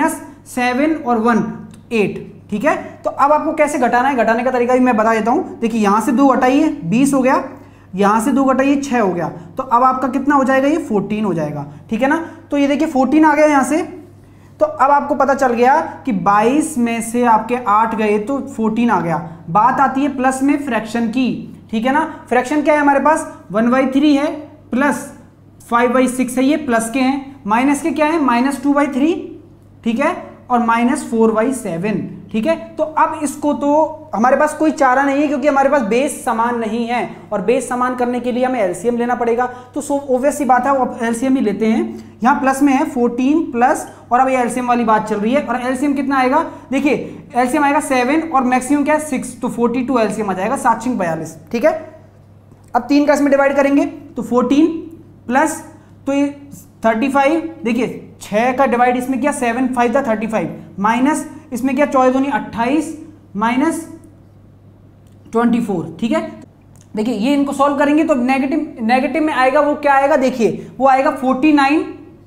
-7 और 1 8। ठीक है, तो अब आपको कैसे घटाना है, घटाने का तरीका भी मैं बता देता हूं। देखिए यहां से 2 घटाइए 20 हो गया, यहां से 2 घटाइए 6 हो गया। तो अब आपका कितना हो जाएगा, ये 14 हो जाएगा। ठीक है ना, तो ये देखिए 14 आ गया यहां से। तो अब आपको पता चल गया कि 22 में से आपके 8 गए तो 14 आ गया। बात आती है प्लस में फ्रैक्शन की। ठीक है ना, फ्रैक्शन क्या है हमारे पास, 1/3 है प्लस 5/6 है, ये प्लस के हैं। माइनस के क्या है, -2/3। ठीक है, और -4/7। ठीक है, तो अब इसको तो हमारे पास कोई चारा नहीं है, क्योंकि हमारे पास बेस समान नहीं है और बेस समान करने के लिए हमें एलसीएम लेना पड़ेगा। तो ऑब्वियस सी बात है, वो एलसीएम ही लेते हैं। यहाँ प्लस में है 14 प्लस, और अब ये एलसीएम वाली बात चल रही है। और एलसीएम कितना आएगा, देखिए एलसीएम आएगा 7 और मैक्सिमम क्या है 6, तो 42 एलसीएम आ जाएगा, 7×42। ठीक है, अब 3 का इसमें डिवाइड करेंगे तो 14 प्लस, तो ये 35। देखिए 6 का डिवाइड इसमें किया, 7 5 था 35, माइनस इसमें क्या 14 दूनी 28 -24। ठीक है, देखिए ये इनको सॉल्व करेंगे तो नेगेटिव में आएगा, वो क्या आएगा, देखिए वो आएगा 49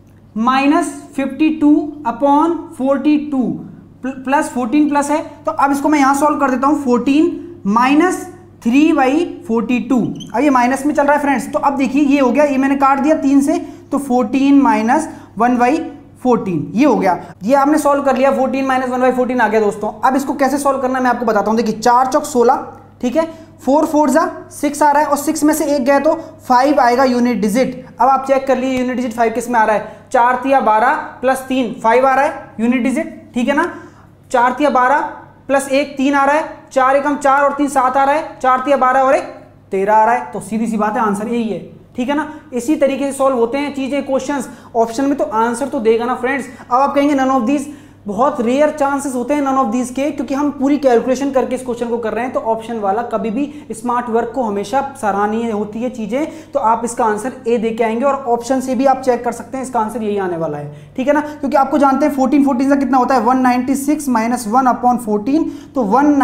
-52/42 प्लस 14 प्लस है। तो अब इसको मैं यहां सॉल्व कर देता हूं, 14 -3/42। अब ये माइनस में चल रहा है फ्रेंड्स। तो अब देखिए ये हो गया, ये मैंने काट दिया 3 से, तो 14 - 1/14 ये हो गया। ये आपने सॉल्व कर लिया, 14 - 1/14 आ गया दोस्तों। अब इसको कैसे सॉल्व करना है मैं आपको बताता हूं। देखिए 4 चौक 16, ठीक है, 4 4 जा 6 आ रहा है, और 6 में से 1 गया तो 5 आएगा यूनिट डिजिट। अब आप चेक कर लीजिए यूनिट डिजिट 5 किस में आ रहा है, 4 × 12 + 3 5 आ रहा है यूनिट डिजिट। ठीक है ना, 4 × 12 + 1 3 आ रहा है, 4 × 4 और 3 7 आ रहा है, 4 × 12 और 1 13 आ रहा है। तो सीधी सी बात है, आंसर यही है। ठीक है ना, इसी तरीके से सॉल्व होते हैं चीजें, क्वेश्चंस। ऑप्शन में तो आंसर तो देगा ना फ्रेंड्स। अब आप कहेंगे नन ऑफ दीज, बहुत रेयर चांसेस होते हैं नन ऑफ दीज के, क्योंकि हम पूरी कैलकुलेशन करके इस क्वेश्चन को कर रहे हैं। तो ऑप्शन वाला कभी भी स्मार्ट वर्क को हमेशा सराहनीय होती है चीजें। तो आप इसका आंसर ए दे के आएंगे और ऑप्शन से भी आप चेक कर सकते हैं, इसका आंसर यही आने वाला है, ठीक है ना। क्योंकि आपको जानते हैं 14 से कितना होता है 196 माइनस 1/14, तो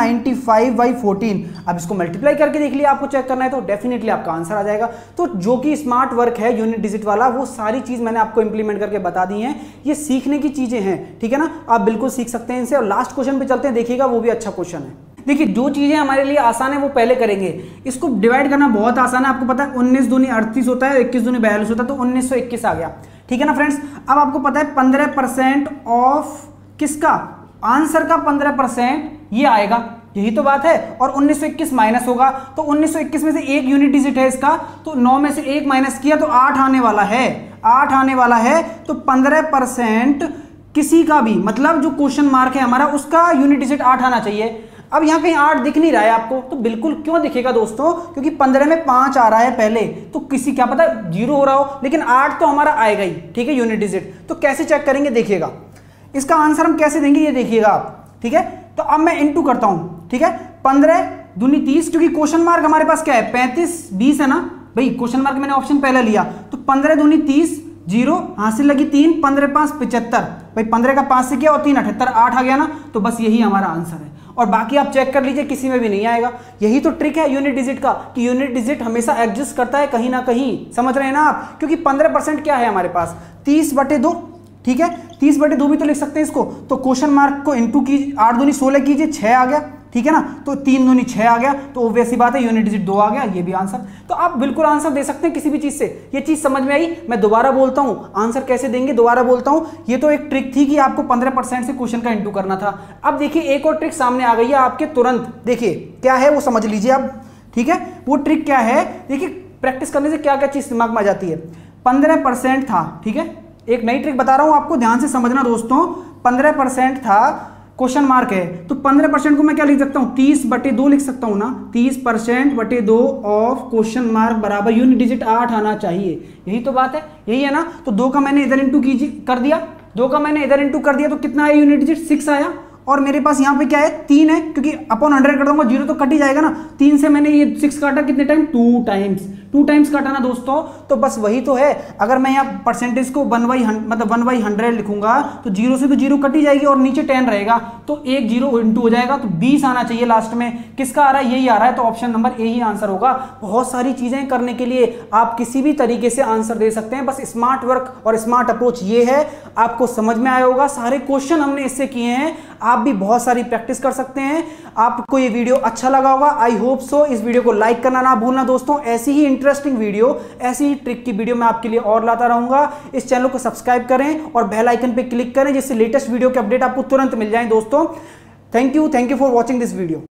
195/14। अब इसको मल्टीप्लाई करके देख लिया, आपको चेक करना है तो डेफिनेटली आपका आंसर आ जाएगा। तो जो कि स्मार्ट वर्क है यूनिट डिजिट वाला, वो सारी चीज मैंने आपको इंप्लीमेंट करके बता दी है। ये सीखने की चीजें हैं, ठीक है ना, आप बिल्कुल सीख सकते हैं इनसे। और लास्ट क्वेश्चन पे चलते हैं, देखिएगा वो भी अच्छा क्वेश्चन है। देखिए जो चीजें हमारे लिए आसान है वो पहले करेंगे। इसको डिवाइड करना बहुत आसान है, आपको पता है 19 दूनी 38 होता है, 21 दूनी 42 होता है, तो 1921 आ गया, ठीक है ना फ्रेंड्स। अब आपको पता है 15% ऑफ किसका, आंसर का 15% ये आएगा, यही तो बात है। और 1921 माइनस होगा, तो 1921 में से एक यूनिट डिजिट है इसका, तो 9 में से 1 माइनस किया तो 8 आने वाला है, 8 आने वाला है। तो 15% किसी का भी, मतलब जो क्वेश्चन मार्क है हमारा, उसका यूनिट डिजिट 8 आना चाहिए। अब यहां कहीं 8 दिख नहीं रहा है आपको, तो बिल्कुल क्यों दिखेगा दोस्तों, क्योंकि 15 में 5 आ रहा है पहले, तो किसी क्या पता 0 हो रहा हो, लेकिन 8 तो हमारा आएगा ही, ठीक है, यूनिट डिजिट। तो कैसे चेक करेंगे देखिएगा, इसका आंसर हम कैसे देंगे ये देखिएगा आप, ठीक है। तो अब मैं इनटू करता हूं, ठीक है, 15 दूनी 30, क्योंकि क्वेश्चन मार्क हमारे पास क्या है 35 20 है ना भाई, क्वेश्चन मार्क मैंने ऑप्शन पहले लिया, तो 15 दूनी 30, 0 हासिल लगी 3, 15 5 75 भाई, 15 का 5 से किया और 3 78, 8 आ गया ना। तो बस यही हमारा आंसर है, और बाकी आप चेक कर लीजिए किसी में भी नहीं आएगा। यही तो ट्रिक है यूनिट डिजिट का, कि यूनिट डिजिट हमेशा एग्जिस्ट करता है कहीं ना कहीं, समझ रहे हैं ना आप। क्योंकि 15% क्या है हमारे पास 30/2, ठीक है, 30/2 भी तो लिख सकते हैं इसको। तो क्वेश्चन मार्क को इनटू कीजिए, 8 दूनी 16 कीजिए, 6 आ गया, ठीक है ना। तो 3 दूनी 6 आ गया, तो वैसी बात है यूनिट डिजिट 2 आ गया, ये भी आंसर। तो आप बिल्कुल आंसर दे सकते हैं किसी भी चीज से। ये चीज समझ में आई? मैं दोबारा बोलता हूं आंसर कैसे देंगे, दोबारा बोलता हूं। ये तो एक ट्रिक थी कि आपको 15% से क्वेश्चन का इंटू करना था। अब देखिए एक और ट्रिक सामने आ गई है आपके तुरंत, देखिए क्या है वो समझ लीजिए अब, ठीक है। वो ट्रिक क्या है, देखिए प्रैक्टिस करने से क्या क्या चीज दिमाग में आ जाती है। 15% था, ठीक है, एक नई ट्रिक बता रहा हूं आपको, ध्यान से समझना दोस्तों। 15% था, क्वेश्चन मार्क है, तो 15% को मैं क्या लिख सकता हूं 30/2 लिख सकता हूं ना। 30%/2 ऑफ क्वेश्चन मार्क बराबर यूनिट डिजिट 8 आना चाहिए, यही तो बात है, यही है ना। तो 2 का मैंने इधर इंटू कर दिया, 2 का मैंने इधर इंटू कर दिया, तो कितना आया यूनिट डिजिट 6 आया। और मेरे पास यहाँ पे क्या है 3 है, क्योंकि अपॉन 100 कर दूंगा 0 तो कट ही जाएगा ना। 3 से मैंने ये 6 काटा कितने टाइम 2 टाइम्स काटा ना दोस्तों। तो बस वही तो है, अगर मैं यहाँ परसेंटेज को 1/100 लिखूंगा तो 0 से तो 0 कट ही जाएगी और नीचे 10 रहेगा, तो 1 0 इंटू हो जाएगा, तो 20 आना चाहिए लास्ट में। किसका आ रहा है, यही आ रहा है, तो ऑप्शन नंबर ए ही आंसर होगा। बहुत सारी चीजें करने के लिए आप किसी भी तरीके से आंसर दे सकते हैं, बस स्मार्ट वर्क और स्मार्ट अप्रोच ये है। आपको समझ में आया होगा, सारे क्वेश्चन हमने इससे किए हैं, आप भी बहुत सारी प्रैक्टिस कर सकते हैं। आपको ये वीडियो अच्छा लगा होगा, आई होप सो। इस वीडियो को लाइक करना ना भूलना दोस्तों। ऐसी ही इंटरेस्टिंग वीडियो, ऐसी ही ट्रिक की वीडियो मैं आपके लिए और लाता रहूंगा। इस चैनल को सब्सक्राइब करें और बेल आइकन पे क्लिक करें, जिससे लेटेस्ट वीडियो के अपडेट आपको तुरंत मिल जाए दोस्तों। Thank you for watching this video.